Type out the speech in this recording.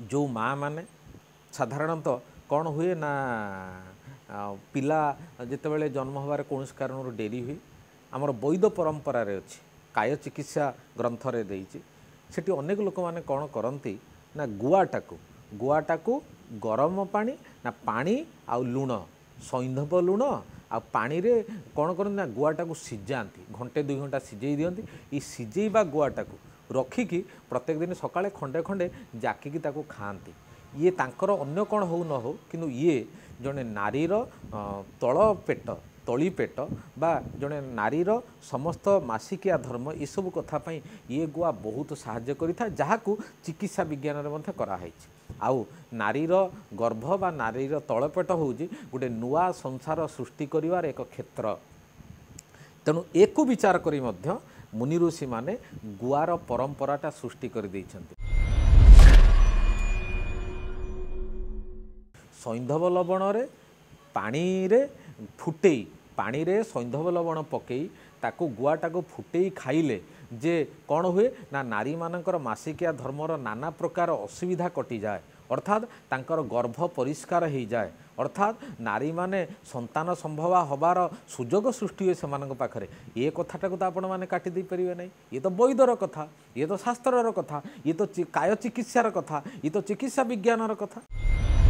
जो माँ माने साधारणतः कौन हुए ना पिला जितेबाला जन्म हबार कौन कारण डेरी हुए आमर वैद परंपरा अच्छी काय चिकित्सा ग्रंथ रे देइछि सेठी अनेक लोक मैंने कौन करती ना गुआटा को गरम पानी ना पानी आउ लुण सैंधव लुण आ पानी रे कौन करते ना गुआटा को सिजाती घंटे 2 घंटा सिझे दियंती ये सिझेबा गुआटा को रखिकी प्रत्येक दिन सकाळे खंडे खंडे जाकिकी ताको खाआंती ये तांकर अन्य कौन हो न हो किंतु ये जड़े नारीर तल पेट तली पेट बा जड़े नारीर समस्त मासिकिया धर्म ये सब कथापी ये गुआ बहुत साहाय्य करिथा जहाकू चिकित्सा विज्ञान रे मध्य कराई आउ नारीर गर्भ बा नारीर तलपेट होउजी गोटे नुआ संसार सृष्टि करिवार एक क्षेत्र तेणु एक विचार करी मध्य मुनि ऋषि माने गुआर परंपराटा सृष्टि कर देइछन्ति। सैंधव लवण रे पानी रे फुटेई पानी रे सैंधव लवण पकई ताको गुआटा को फुटेई खाइले जे कौन हुए ना नारी मानकर मासिकिया धर्मर नाना प्रकार असुविधा कटि जाए अर्थात तांकर गर्भ परिष्कार हो जाए अर्थात नारी माने संतान संभवा हबार सुजोग सृष्टि हुए से पाखरे ये कथाटा को तो आपण मैंने काटी दे परिवे नहीं ये तो वैदर कथा ये तो शास्त्रर कथा ये तो काय चिकित्सार कथा ये तो चिकित्सा विज्ञानर कथा।